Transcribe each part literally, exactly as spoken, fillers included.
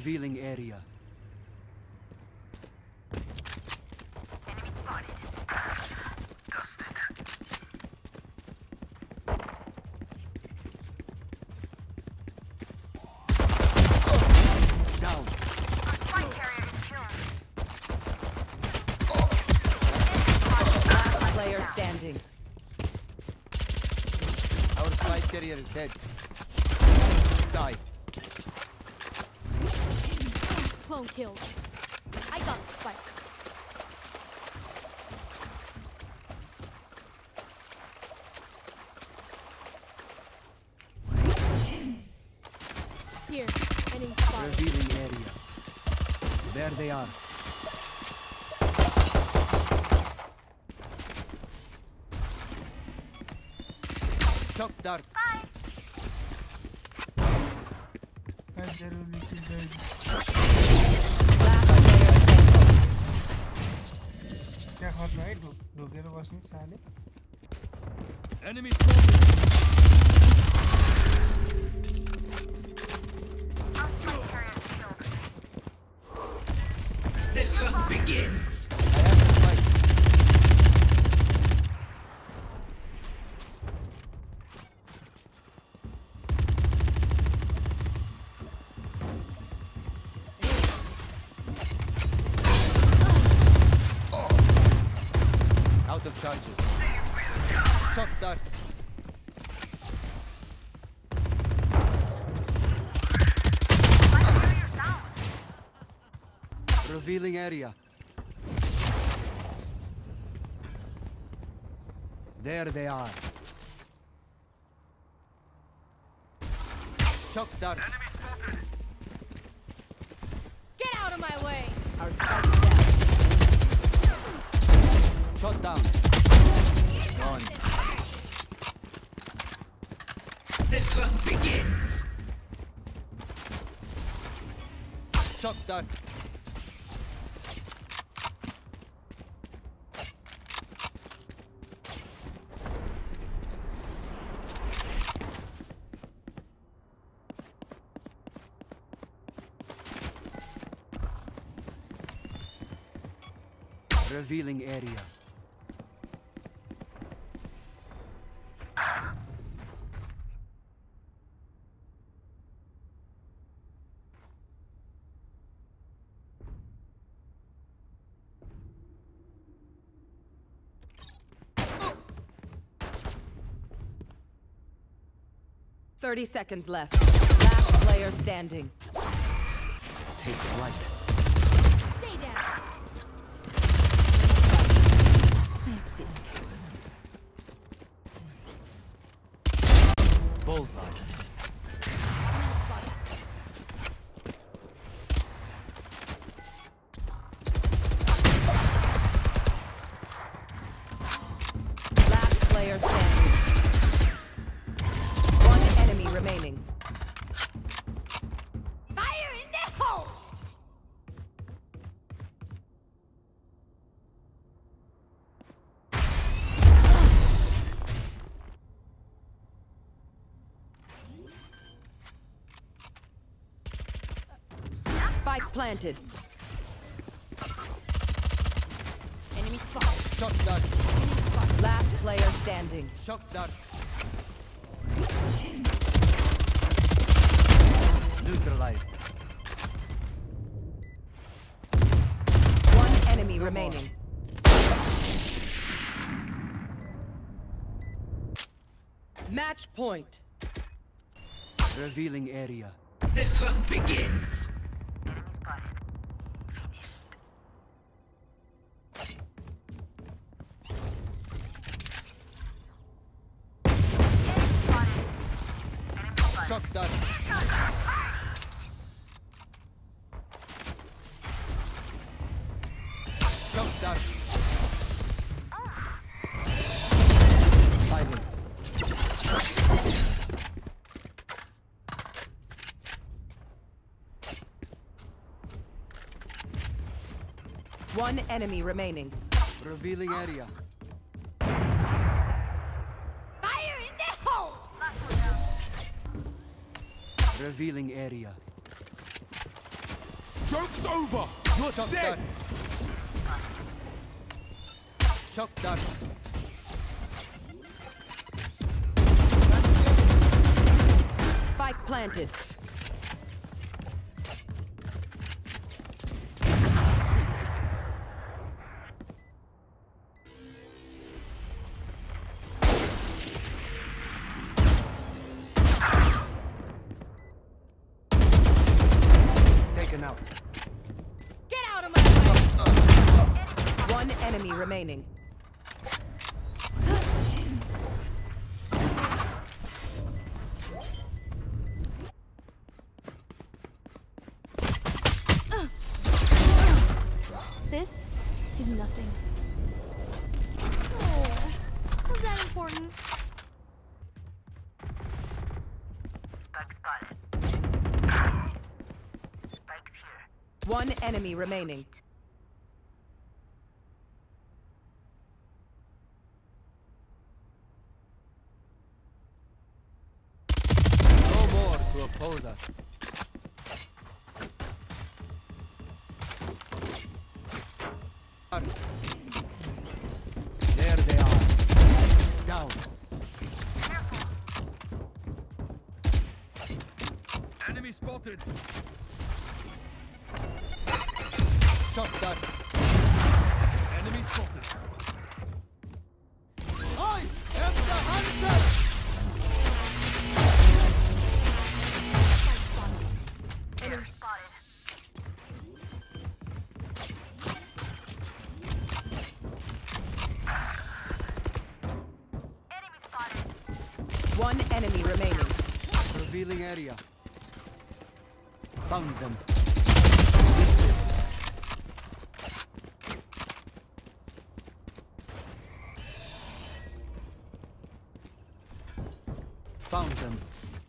Revealing area. Enemy spotted. Dusted. Down. Our spike carrier is killed. Last player standing. Our spike carrier is dead. Die. Clone killed. I got the spike. Here, enemy spotted. Revealing area. There they are. Shock dart. Bye. Guys, there will be two guys. Last player standing. क्या खत्म है ढुक ढुकेर बस्नु साले Enemy spotted. Our spike carrier is killed. The hunt begins. I have the spike. Out of charges. Shock dart. Spike carrier's down. Revealing area. There they are. Shock dart. Enemy spotted. Get out of my way! Our spike's down. Shot down. Gone. The hunt begins. Shock dart. Revealing area. Thirty seconds left. Last player standing. Take flight. Stay down! Bullseye. Enemy spotted. Last player standing. One enemy remaining. Fire in the hole! Spike planted. Enemy spotted. Shock dart. Enemy spotted. Last player standing. Shock dart. Neutralized. One enemy remaining. Match point. Revealing area. The hunt begins. Enemy spotted. Finished. Enemy spotted. Enemy spotted. Shock dart. Shock dart. Silence. One enemy remaining. Revealing area. Fire in the hole! Last one down. Revealing area. Joke's over! You're Shock dead! dart. Shock dart. Spike planted. Taken out. Get out of my way! One enemy remaining. This is nothing. Oh, was that important? Spike spotted. Spike's here. One enemy remaining. No more to oppose us. There they are. Down. Enemy spotted! Shock dart. Enemy spotted! I am the hunter! Spike spotted. Enemy spotted. Enemy spotted. One enemy remaining. Revealing area. Found them. Found them.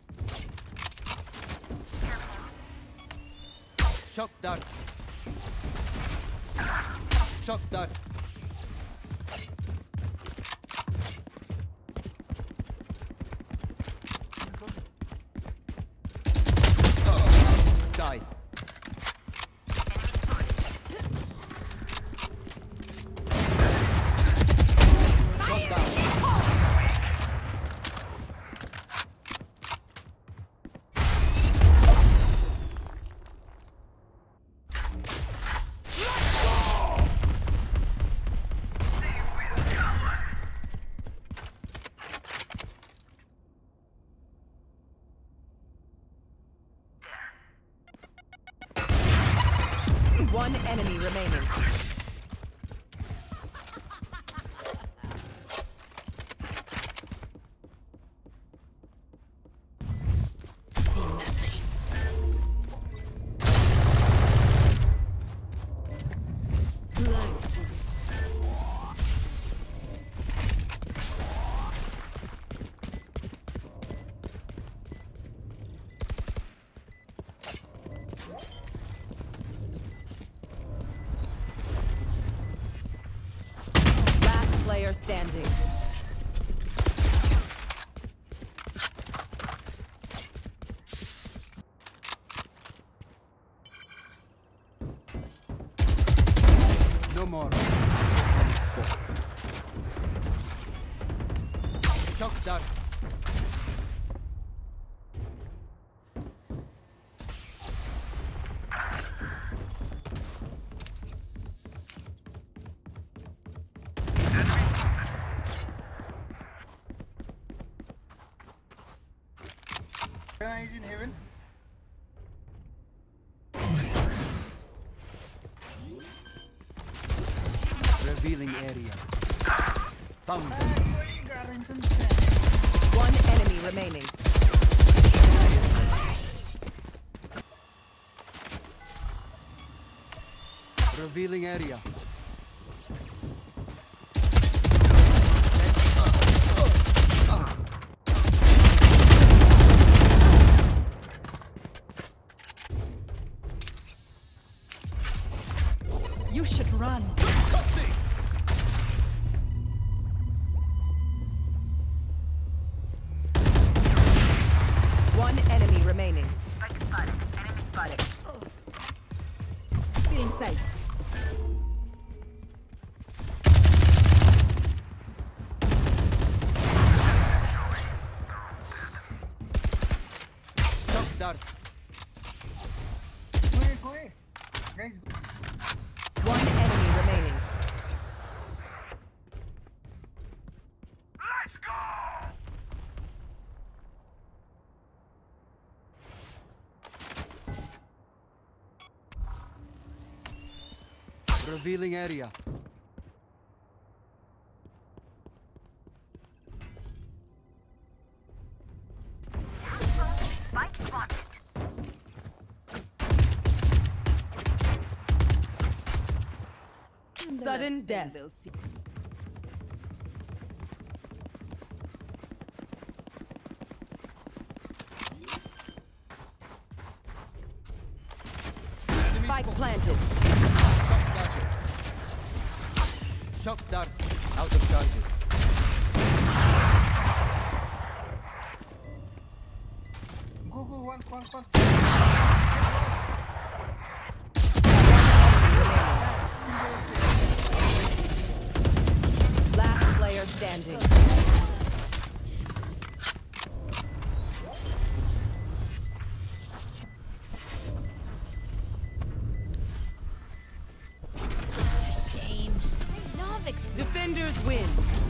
Shock dart. Shock dart. Die. Shot down. One enemy remaining. See nothing. Blind bullets. Last player standing. No more. Shock dart. Rana is in heaven. Revealing area. Found them. Ah, going, Garrington. Stand. One enemy remaining. Revealing area. You should run. One enemy remaining. Spike spotted. Enemy spotted. dart. Go away, go away. Guys, go. One enemy remaining. Let's go! Revealing area. Spike spotted. Sudden death. They'll see. Enemy Spike spotted. planted. Shock dart. Out of charges. Go, go, one, one, one. Last player standing. I love exploring. Defenders win.